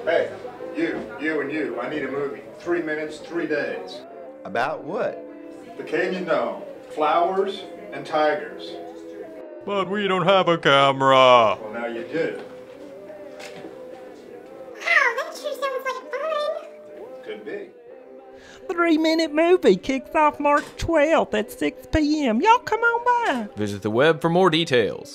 Hey, you and you, I need a movie. 3 minutes, 3 days. About what? The Canyon Dome, flowers, and tigers. But we don't have a camera. Well, now you do. Oh, that sure sounds like fun. Could be. 3-minute movie kicks off March 12th at 6 p.m. Y'all come on by. Visit the web for more details.